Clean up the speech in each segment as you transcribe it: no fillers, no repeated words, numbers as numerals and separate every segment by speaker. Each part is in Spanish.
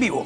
Speaker 1: vivo.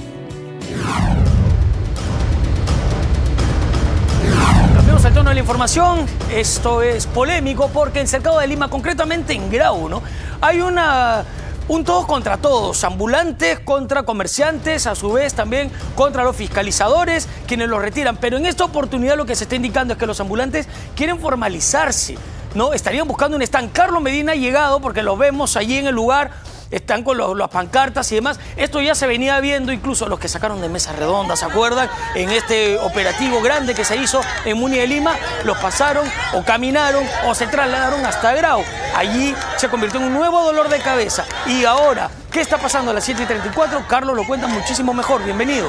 Speaker 1: Cambiamos el tono de la información. Esto es polémico porque en Cercado de Lima, concretamente en Grau, ¿no?, hay un todos contra todos, ambulantes contra comerciantes, a su vez también contra los fiscalizadores, quienes los retiran. Pero en esta oportunidad lo que se está indicando es que los ambulantes quieren formalizarse, ¿no? Estarían buscando un stand. Carlos Medina ha llegado porque lo vemos allí en el lugar, están con las pancartas y demás. Esto ya se venía viendo, incluso los que sacaron de Mesa Redonda, ¿se acuerdan? En este operativo grande que se hizo en Muni de Lima, los pasaron o caminaron o se trasladaron hasta Grau. Allí se convirtió en un nuevo dolor de cabeza. Y ahora, ¿qué está pasando a las 7:34? Carlos lo cuenta muchísimo mejor. Bienvenido.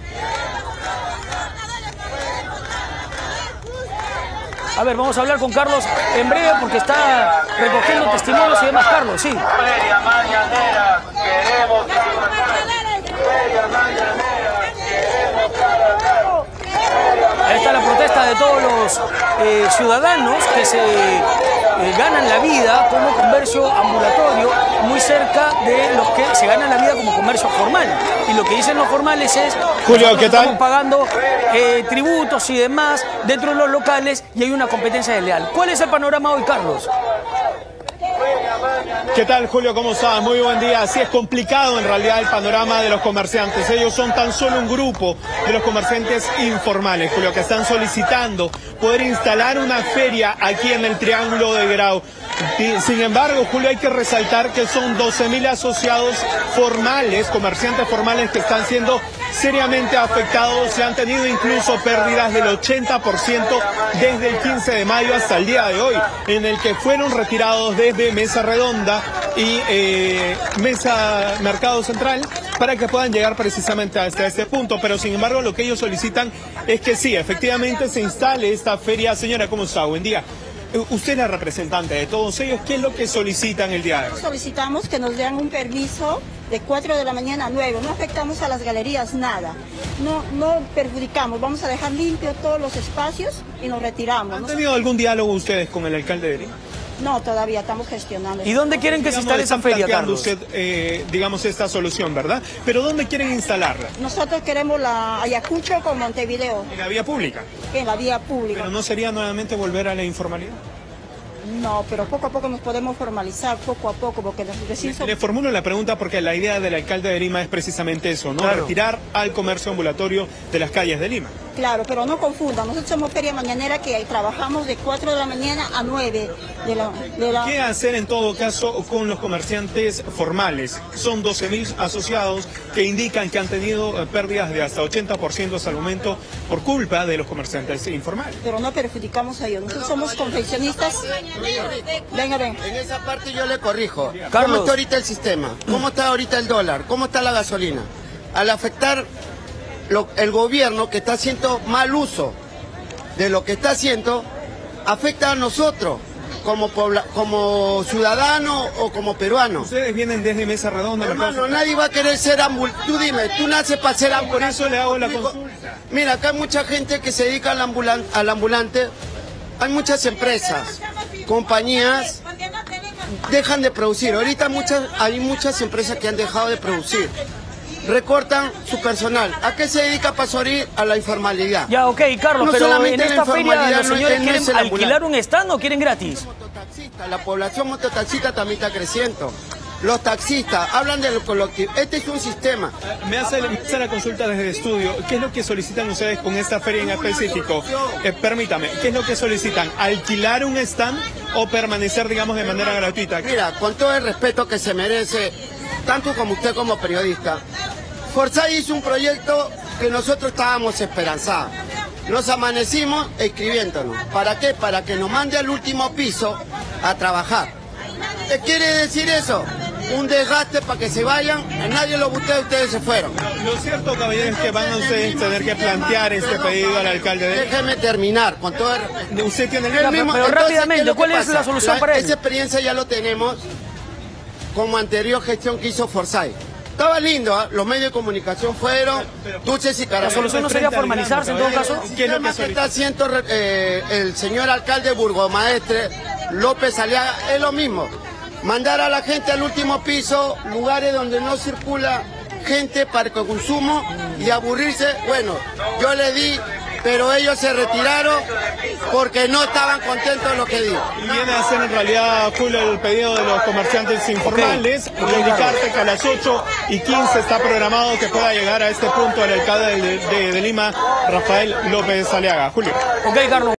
Speaker 1: A ver, vamos a hablar con Carlos en breve porque está recogiendo testimonios y demás. Carlos, sí.
Speaker 2: Feria mañanera, queremos Feria mañanera, queremos
Speaker 1: Ahí está la protesta de todos los ciudadanos que se ganan la vida como comercio ambulatorio, muy cerca de los que se ganan la vida como comercio formal. Y lo que dicen los formales es:
Speaker 3: Julio, ¿qué tal?
Speaker 1: Estamos pagando tributos y demás dentro de los locales y hay una competencia desleal. ¿Cuál es el panorama hoy, Carlos?
Speaker 3: ¿Qué tal, Julio? ¿Cómo estás? Muy buen día. Sí, es complicado en realidad el panorama de los comerciantes. Ellos son tan solo un grupo de los comerciantes informales, Julio, que están solicitando poder instalar una feria aquí en el Triángulo de Grau. Sin embargo, Julio, hay que resaltar que son 12.000 asociados formales, comerciantes formales, que están siendo seriamente afectados. Se han tenido incluso pérdidas del 80% desde el 15 de mayo hasta el día de hoy, en el que fueron retirados desde Mesa Redonda y Mesa Mercado Central para que puedan llegar precisamente hasta este punto. Pero sin embargo, lo que ellos solicitan es que sí, efectivamente se instale esta feria. Señora, ¿cómo está? Buen día. Usted es la representante de todos ellos. ¿Qué es lo que solicitan el día de hoy?
Speaker 4: Solicitamos que nos den un permiso de 4 de la mañana a 9. No afectamos a las galerías, nada. No perjudicamos. Vamos a dejar limpios todos los espacios y nos retiramos.
Speaker 3: ¿Han tenido algún diálogo ustedes con el alcalde de Lima?
Speaker 4: No, todavía estamos gestionando.
Speaker 1: ¿Y dónde quieren que se instale esa feria, Carlos?
Speaker 3: Usted, digamos, esta solución, ¿verdad? Pero ¿dónde quieren instalarla?
Speaker 4: Nosotros queremos la Ayacucho con Montevideo.
Speaker 3: ¿En la vía pública?
Speaker 4: En la vía pública.
Speaker 3: ¿Pero no sería nuevamente volver a la informalidad?
Speaker 4: No, pero poco a poco nos podemos formalizar, poco a poco, porque recién...
Speaker 3: Le formulo la pregunta porque la idea del alcalde de Lima es precisamente eso, ¿no? Claro. Retirar al comercio ambulatorio de las calles de Lima.
Speaker 4: Claro, pero no confundan, nosotros somos feria mañanera que trabajamos de 4 de la mañana a 9 de la...
Speaker 3: ¿Qué hacer en todo caso con los comerciantes formales? Son 12.000 asociados que indican que han tenido pérdidas de hasta 80% hasta el momento por culpa de los comerciantes informales.
Speaker 4: Pero no perjudicamos a ellos, nosotros somos confeccionistas. Venga, ven.
Speaker 5: En esa parte yo le corrijo.
Speaker 1: Carlos.
Speaker 5: ¿Cómo está ahorita el sistema? ¿Cómo está ahorita el dólar? ¿Cómo está la gasolina? Al afectar el gobierno que está haciendo mal uso de lo que está haciendo, afecta a nosotros como ciudadanos o como peruanos.
Speaker 3: Ustedes vienen desde Mesa Redonda.
Speaker 5: Hermano, nadie va a querer ser ambulante. Tú dime, tú naces para ser ambulante.
Speaker 3: Por eso le hago la consulta.
Speaker 5: Mira, acá hay mucha gente que se dedica al ambulante. Hay muchas empresas, compañías, dejan de producir. Ahorita hay muchas empresas que han dejado de producir. Recortan su personal. ¿A qué se dedica Pasorí? A la informalidad.
Speaker 1: Ya, ok, Carlos,
Speaker 5: No
Speaker 1: pero
Speaker 5: solamente
Speaker 1: en esta feria los señores
Speaker 5: no
Speaker 1: quieren
Speaker 5: es el
Speaker 1: alquilar un stand o quieren gratis.
Speaker 5: La población mototaxista también está creciendo. Los taxistas hablan del colectivo. Este es un sistema.
Speaker 3: Me hace la consulta desde el estudio. ¿Qué es lo que solicitan ustedes con esta feria en específico? Permítame, ¿qué es lo que solicitan? ¿Alquilar un stand o permanecer, digamos, de manera gratuita?
Speaker 5: Mira, con todo el respeto que se merece, tanto como usted como periodista, Forsyth hizo un proyecto que nosotros estábamos esperanzados. Nos amanecimos escribiéndonos. ¿Para qué? Para que nos mande al último piso a trabajar. ¿Qué quiere decir eso? Un desgaste para que se vayan, nadie lo busca, ustedes se fueron.
Speaker 3: Lo cierto, caballero, es que van a ustedes tener que plantear este pedido al alcalde de...
Speaker 5: Déjeme terminar, con todo el...
Speaker 3: Usted tiene
Speaker 1: el mismo... Pero rápidamente, ¿cuál es la solución para eso?
Speaker 5: Esa experiencia ya lo tenemos como anterior gestión que hizo Forsyth. Estaba lindo, ¿eh? Los medios de comunicación fueron dulces y caramelos.
Speaker 1: ¿La solución no sería formalizarse en todo caso?
Speaker 5: ¿Qué es lo que está haciendo el señor alcalde burgomaestre López Aliaga? Es lo mismo. Mandar a la gente al último piso, lugares donde no circula gente para el consumo y aburrirse. Bueno, yo le di, pero ellos se retiraron porque no estaban contentos de lo que digo.
Speaker 3: Y viene a ser en realidad, Julio, el pedido de los comerciantes informales. Voy a indicarte que a las 8:15 está programado que pueda llegar a este punto el alcalde de Lima, Rafael López Aliaga. Julio.
Speaker 1: Ok, Carlos.